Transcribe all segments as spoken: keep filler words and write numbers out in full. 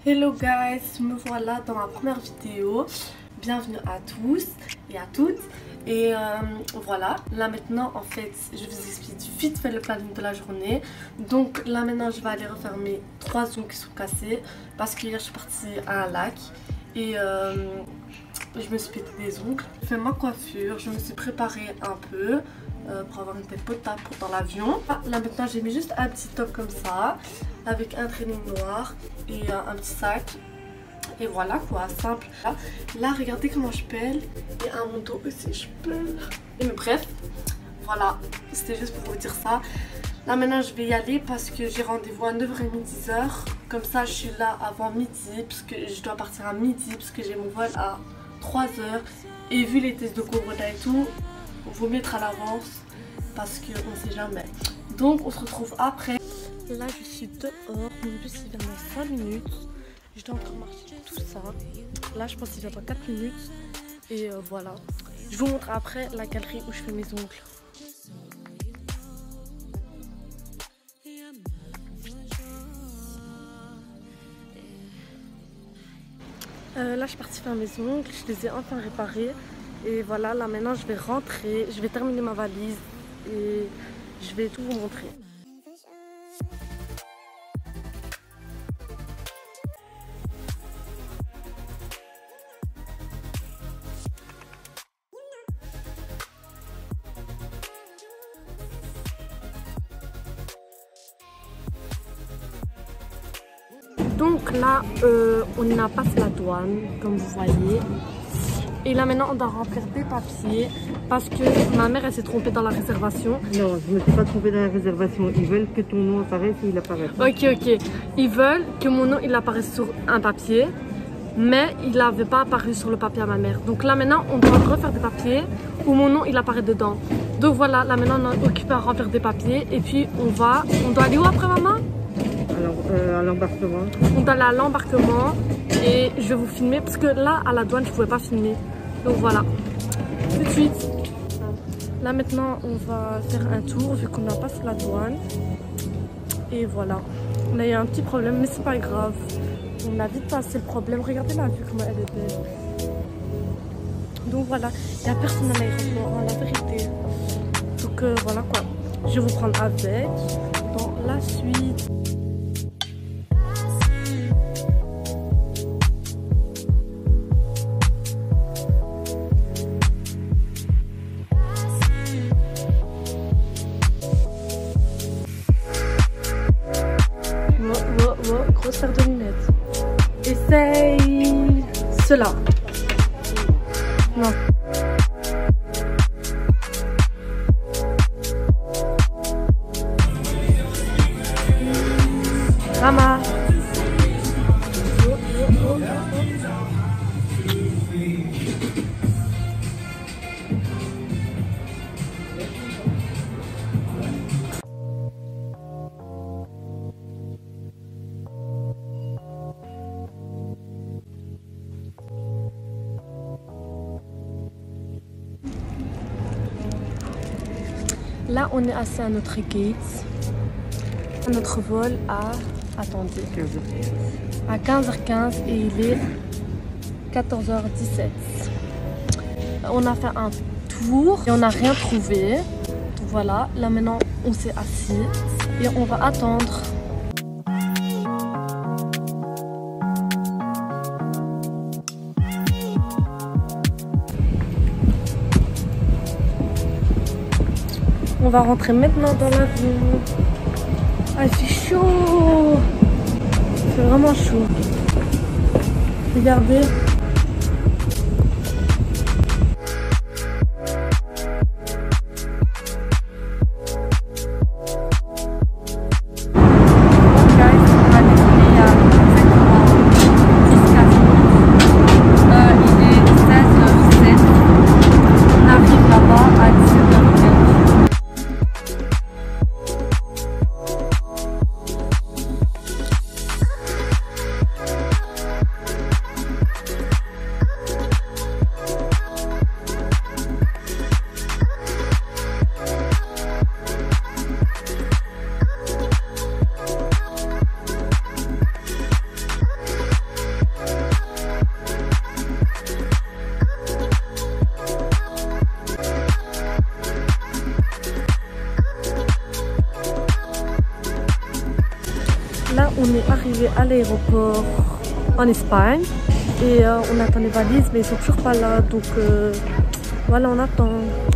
Hello guys, me voilà dans ma première vidéo. Bienvenue à tous et à toutes. Et euh, voilà, là maintenant en fait je vous explique vite fait le planning de la journée. Donc là maintenant je vais aller refaire mes trois ongles qui sont cassés parce que hier je suis partie à un lac et euh, je me suis pété des ongles. J'ai fait ma coiffure, je me suis préparée un peu euh, pour avoir une tête potable dans l'avion. Là maintenant j'ai mis juste un petit top comme ça avec un training noir et euh, un petit sac. Et voilà quoi, simple. Là, là regardez comment je pèle. Et à mon dos aussi je pèle. Et mais bref, voilà, c'était juste pour vous dire ça. Là maintenant je vais y aller parce que j'ai rendez-vous à neuf heures trente, dix heures. Comme ça je suis là avant midi parce que je dois partir à midi parce que j'ai mon vol à trois heures. Et vu les tests de corona et tout, il vaut mieux être à l'avance parce qu'on ne sait jamais. Donc on se retrouve après. Là je suis dehors, mon bus il vient dans cinq minutes. Je dois encore marcher tout ça. Là je pense qu'il vient dans quatre minutes. Et euh, voilà. Je vous montre après la galerie où je fais mes ongles. Euh, là je suis partie faire mes ongles. Je les ai enfin réparés. Et voilà, là maintenant je vais rentrer. Je vais terminer ma valise. Et je vais tout vous montrer. Donc là, euh, on a passé la douane, comme vous voyez. Et là maintenant, on doit remplir des papiers parce que ma mère, elle s'est trompée dans la réservation. Non, je ne me suis pas trompée dans la réservation. Ils veulent que ton nom apparaisse et il apparaît pas. Ok, ok. Ils veulent que mon nom, il apparaisse sur un papier. Mais il n'avait pas apparu sur le papier à ma mère. Donc là maintenant, on doit refaire des papiers où mon nom, il apparaît dedans. Donc voilà, là maintenant, on est occupé à remplir des papiers. Et puis on va... On doit aller où après, maman ? Alors, euh, à l'embarquement. On doit aller à l'embarquement et je vais vous filmer parce que là à la douane je pouvais pas filmer. Donc voilà, tout de suite. Là maintenant on va faire un tour vu qu'on n'a pas fait la douane. Et voilà, là il y a un petit problème mais c'est pas grave. On a vite passé le problème. Regardez la vue comment elle est belle. Donc voilà, il n'y a personne à l'aéroport, hein, la vérité. Donc euh, voilà quoi, je vais vous prendre avec dans la suite. Grosse paire de lunettes. Essaye cela. Non. Rama. Là, on est assis à notre gate, à notre vol à, attendez, à quinze heures quinze et il est quatorze heures dix-sept. On a fait un tour et on n'a rien trouvé. Donc voilà, là maintenant, on s'est assis et on va attendre. On va rentrer maintenant dans l'avion. Ah, c'est chaud. C'est vraiment chaud. Regardez. Là, on est arrivé à l'aéroport en Espagne et euh, on attend les valises, mais ils sont toujours pas là. Donc euh, voilà, on attend.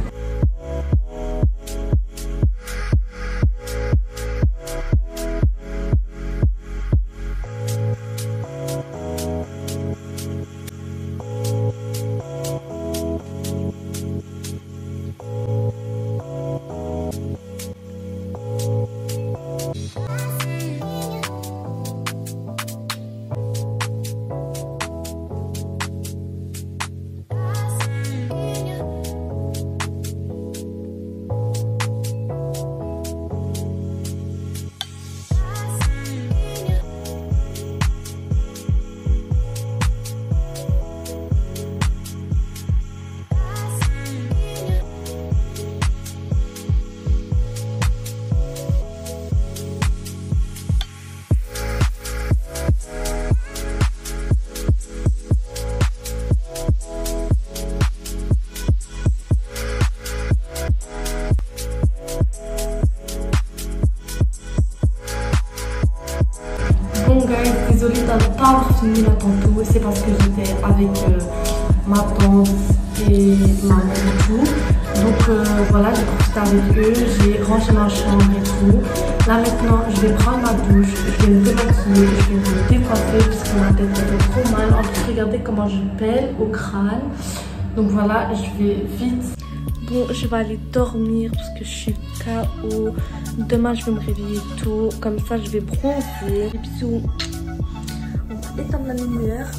Bon guys, désolée de ne pas avoir fini là tantôt, c'est parce que j'étais avec euh, ma tante et ma mère et tout. Donc euh, voilà, j'ai profité avec eux, j'ai rangé ma chambre et tout. Là maintenant, je vais prendre ma douche, je vais me démaquiller, je vais me décoiffer parce que ma tête me fait trop mal. En plus, regardez comment je pèle au crâne. Donc voilà, je vais vite. Bon, je vais aller dormir parce que je suis K O. Demain, je vais me réveiller tôt. Comme ça, je vais bronzer. Bisous. On va éteindre la lumière.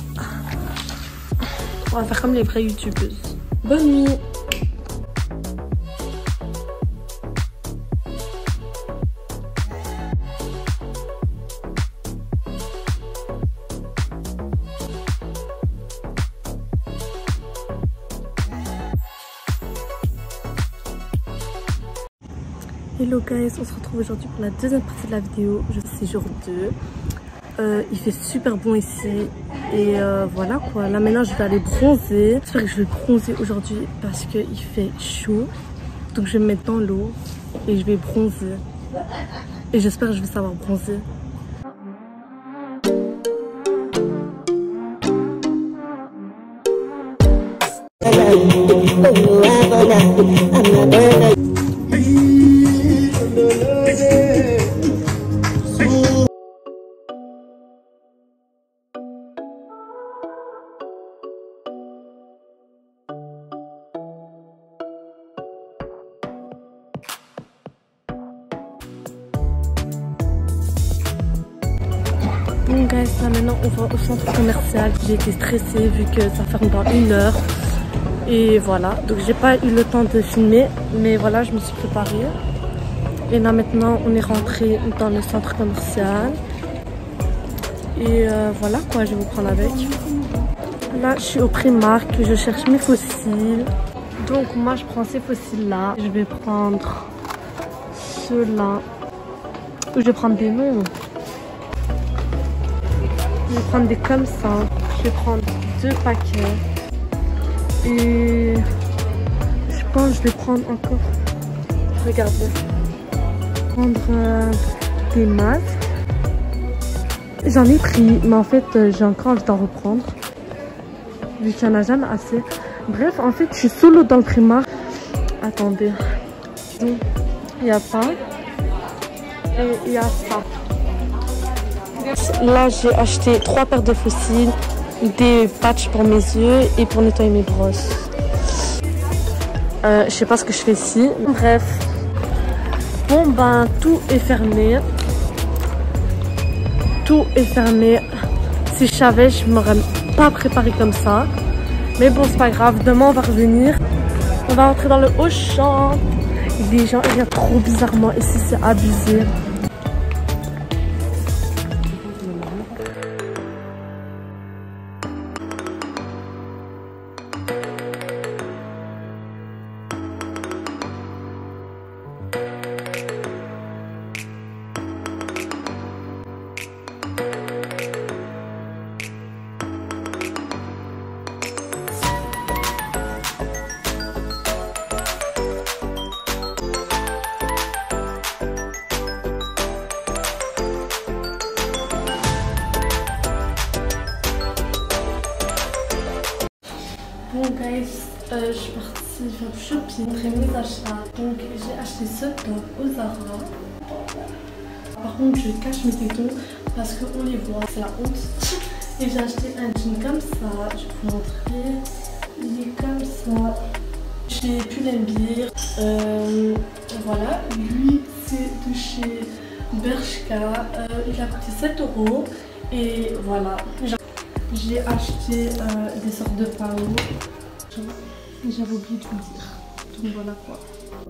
On va faire comme les vraies youtubeuses. Bonne nuit. Hello guys, on se retrouve aujourd'hui pour la deuxième partie de la vidéo. C'est jour deux. Euh, il fait super bon ici. Et euh, voilà quoi. Là maintenant je vais aller bronzer. J'espère que je vais bronzer aujourd'hui parce qu'il fait chaud. Donc je vais me mettre dans l'eau et je vais bronzer. Et j'espère que je vais savoir bronzer. Bon guys, là maintenant on va au centre commercial. J'ai été stressée vu que ça ferme dans une heure. Et voilà, donc j'ai pas eu le temps de filmer. Mais voilà, je me suis préparée. Et là maintenant on est rentré dans le centre commercial. Et euh, voilà quoi, je vais vous prendre avec. Là je suis au Primark, je cherche mes fossiles. Donc moi je prends ces fossiles là. Je vais prendre ceux-là. Je vais prendre des noms. Je vais prendre des comme ça. Je vais prendre deux paquets. Et je pense que je vais prendre encore. Regardez. Prendre euh, des masques. J'en ai pris, mais en fait euh, j'ai encore envie d'en reprendre. Vu qu'il n'y en a jamais assez. Bref, en fait je suis solo dans le Primark. Attendez. Donc il y a ça. Et il y a ça. Là j'ai acheté trois paires de fossiles, des patchs pour mes yeux et pour nettoyer mes brosses. Euh, je sais pas ce que je fais ici. Bref. Bon ben tout est fermé. Tout est fermé. Si je savais, je m'aurais pas préparé comme ça. Mais bon, c'est pas grave. Demain on va revenir. On va rentrer dans le Auchan. Les gens ils viennent trop bizarrement. Ici c'est abusé. guys, euh, je suis partie faire du shopping, après mes achats. Donc j'ai acheté ce top au Zara. Par contre je cache mes tétons parce qu'on les voit, c'est la honte. Et j'ai acheté un jean comme ça, je vais vous montrer. Il est comme ça. J'ai pu l'embire. Euh, voilà, lui c'est de chez Bershka. Euh, il a coûté sept euros. Et voilà, j'ai acheté euh, des sortes de paos. J'avais oublié de vous dire. Donc voilà quoi.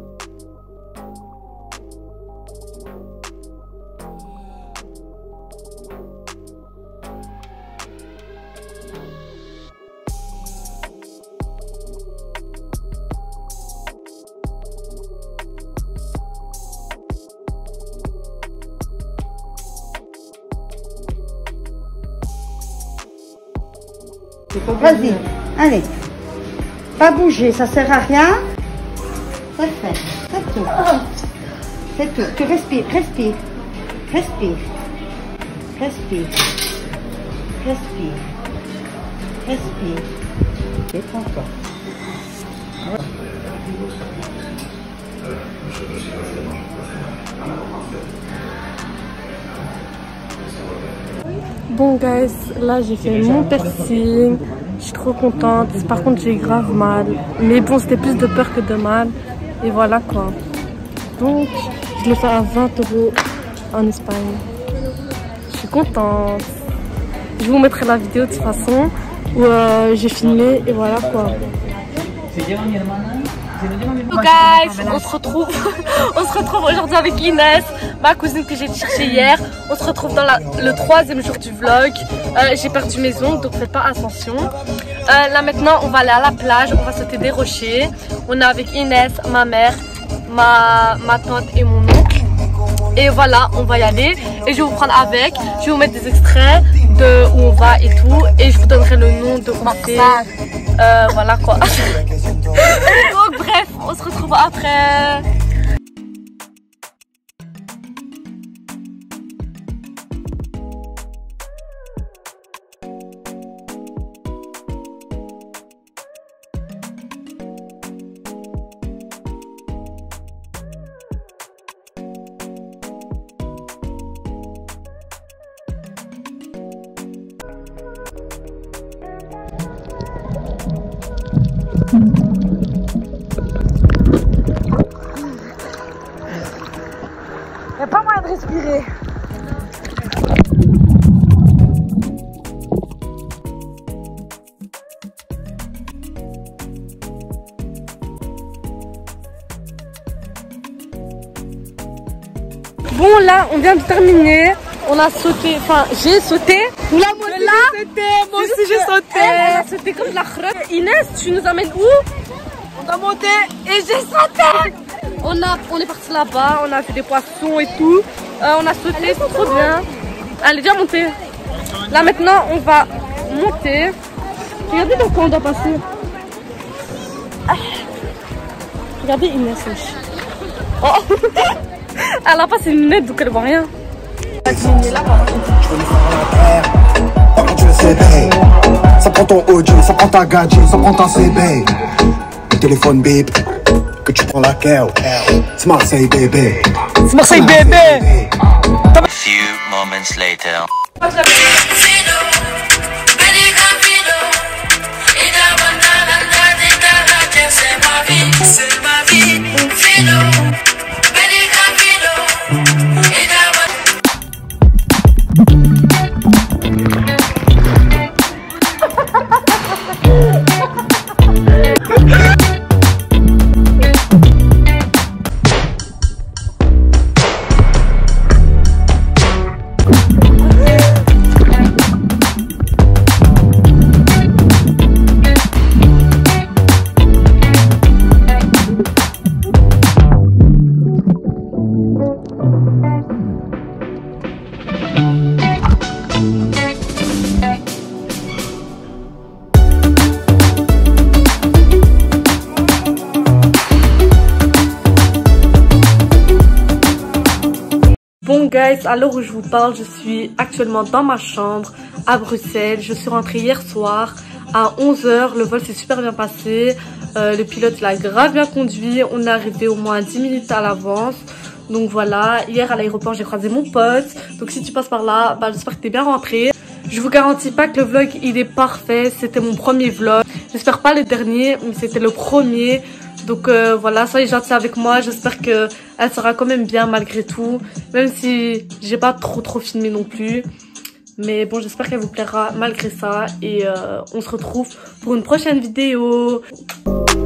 Vas-y, allez. Pas bouger, ça sert à rien. C'est fait, c'est tout. C'est tout. Tu respires, respire. Respire. Respire. Respire. Respire. Détends-toi. Bon guys, là j'ai fait mon piercing, je suis trop contente, par contre j'ai grave mal, mais bon c'était plus de peur que de mal, et voilà quoi. Donc je le fais à vingt euros en Espagne, je suis contente. Je vous mettrai la vidéo de toute façon où euh, j'ai filmé et voilà quoi. Hello guys, on se retrouve, on se retrouve aujourd'hui avec Inès, ma cousine que j'ai cherchée hier. On se retrouve dans la, le troisième jour du vlog. Euh, j'ai perdu mes ongles, donc faites pas attention. Euh, là maintenant, on va aller à la plage, on va sauter des rochers. On est avec Inès, ma mère, ma, ma tante et mon oncle. Et voilà, on va y aller. Et je vais vous prendre avec. Je vais vous mettre des extraits de où on va et tout. Et je vous donnerai le nom de où c'est. Euh, voilà quoi. Donc bref, on se retrouve après. Il n'y a pas moyen de respirer. Bon là, on vient de terminer. On a sauté, enfin j'ai sauté. Là, moi aussi j'ai sauté. Moi aussi j'ai sauté. Elle a sauté comme de la crête. Inès, tu nous amènes où? On a monté et j'ai sauté. On, a, on est parti là-bas, on a vu des poissons et tout. Euh, on a sauté, c'est trop bien. Elle est déjà montée. Là maintenant, on va monter. Regardez dans quoi on doit passer. Ah. Regardez Inès. Oh. Elle a pas ses lunettes donc elle voit rien. Ça prend ton O G, ça prend ta gadget, ça prend ta C B. Le téléphone bip, que tu prends la keo. C'est Marseille bébé. C'est Marseille bébé. A few moments later. Bon guys, à l'heure où je vous parle, je suis actuellement dans ma chambre à Bruxelles. Je suis rentrée hier soir à onze heures. Le vol s'est super bien passé. Euh, le pilote l'a grave bien conduit. On est arrivé au moins dix minutes à l'avance. Donc voilà, hier à l'aéroport j'ai croisé mon pote. Donc si tu passes par là, bah, j'espère que t'es bien rentré. Je vous garantis pas que le vlog il est parfait. C'était mon premier vlog. J'espère pas le dernier, mais c'était le premier. Donc euh, voilà, soyez gentils avec moi. J'espère que elle sera quand même bien malgré tout. Même si j'ai pas trop trop filmé non plus. Mais bon, j'espère qu'elle vous plaira malgré ça. Et euh, on se retrouve pour une prochaine vidéo.